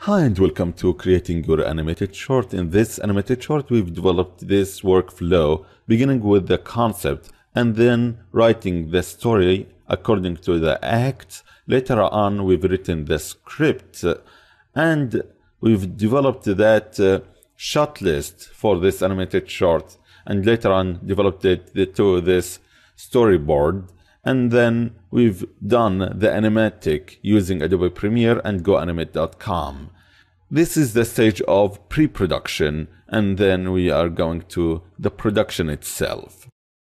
Hi and welcome to creating your animated short. In this animated short, we've developed this workflow beginning with the concept and then writing the story according to the acts. Later on, we've written the script and we've developed that shot list for this animated short, and later on developed it to this storyboard. And then we've done the animatic using Adobe Premiere and GoAnimate.com. This is the stage of pre-production, and then we are going to the production itself.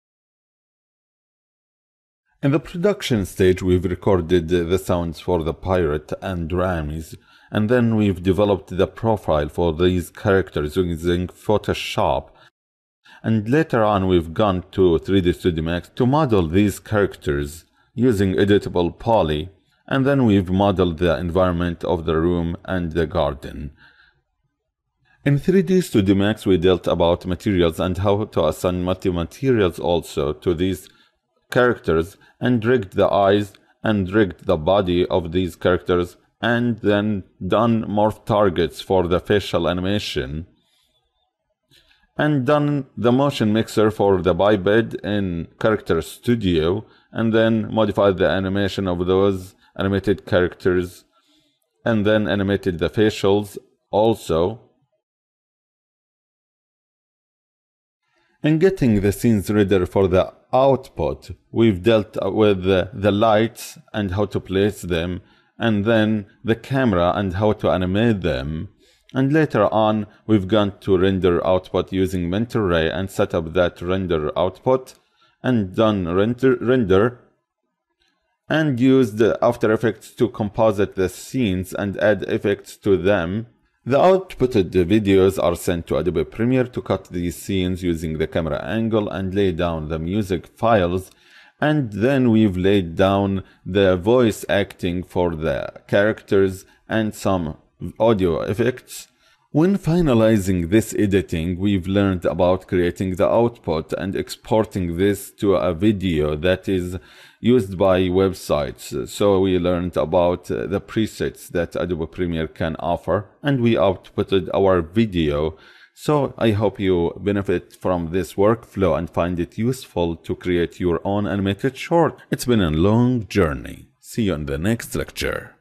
In the production stage, we've recorded the sounds for the pirate and Ramis, and then we've developed the profile for these characters using Photoshop. And later on, we've gone to 3D Studio Max to model these characters using editable poly, and then we've modeled the environment of the room and the garden. In 3D Studio Max, we dealt about materials and how to assign multi-materials also to these characters, and rigged the eyes and rigged the body of these characters, and then done morph targets for the facial animation, and done the motion mixer for the biped in Character Studio, and then modified the animation of those animated characters, and then animated the facials also. In getting the scenes ready for the output, we've dealt with the lights and how to place them, and then the camera and how to animate them. And later on, we've gone to render output using Mentor Ray and set up that render output, and done render, and used After Effects to composite the scenes and add effects to them. The outputted videos are sent to Adobe Premiere to cut these scenes using the camera angle and lay down the music files, and then we've laid down the voice acting for the characters and some audio effects. When finalizing this editing, we've learned about creating the output and exporting this to a video that is used by websites. So we learned about the presets that Adobe Premiere can offer, and we outputted our video. So I hope you benefit from this workflow and find it useful to create your own animated short. It's been a long journey. See you in the next lecture.